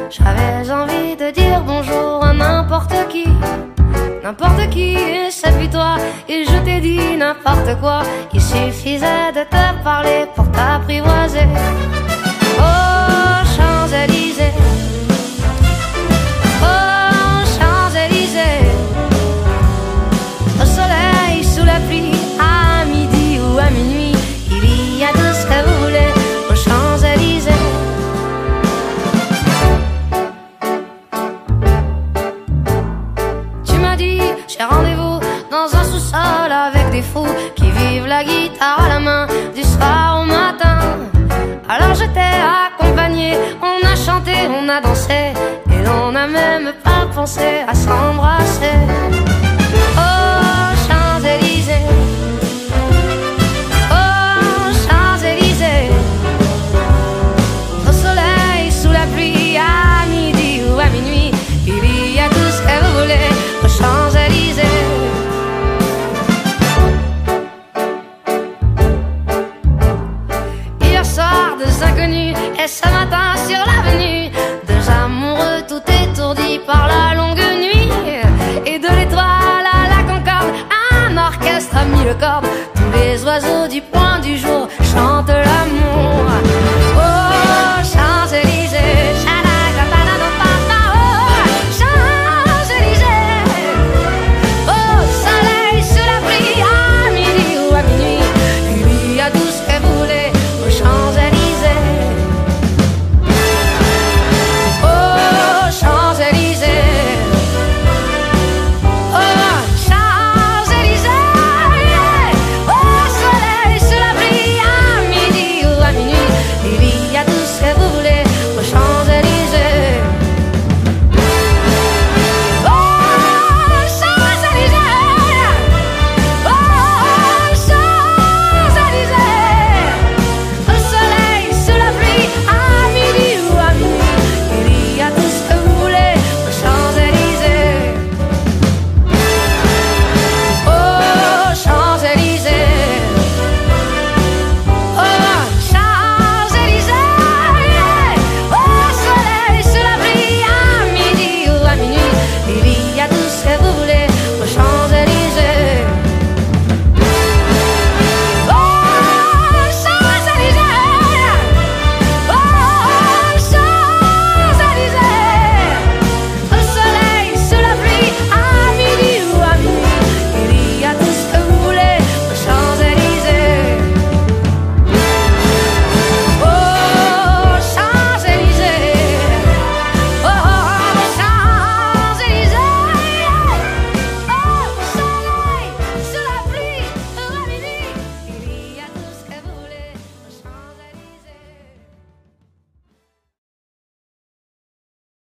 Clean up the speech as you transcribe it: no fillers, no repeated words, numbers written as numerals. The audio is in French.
J'avais envie de dire bonjour à n'importe qui, et c'est puis toi. Et je t'ai dit n'importe quoi. Il suffisait de te parler pour t'apprivoiser. Oh Champs-Élysées, oh Champs-Élysées, au soleil, sous la pluie, à midi ou à minuit, il y a tout ce que vous voulez aux Champs-Élysées. Tu m'as dit j'ai rendez-vous dans un sous-sol avec des fous qui vivent la guitare à la main du soir au matin. Alors j'étais accompagnée, on a chanté, on a dansé, et on n'a même pas pensé à s'embrasser. Oh Champs-Élysées, oh Champs-Élysées, au soleil, sous la pluie, à midi ou à minuit, il y a tout ce que vous voulez aux Champs-Élysées. Hier soir, deux inconnus, et ce matin sur l'avenue, deux amoureux tout étourdis par la longue nuit. Et de l'étoile à la Concorde, un orchestre a mis le cordes, tous les oiseaux du point